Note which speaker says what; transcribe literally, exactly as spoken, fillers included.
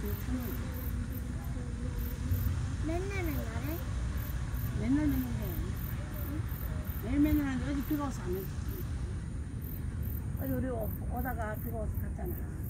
Speaker 1: 맨날 맨날해?
Speaker 2: 맨날 맨날 해. 매일 맨날 하는데 어제 비가 와서 안 했지. 어제 우리 오, 오다가 비가 와서 갔잖아.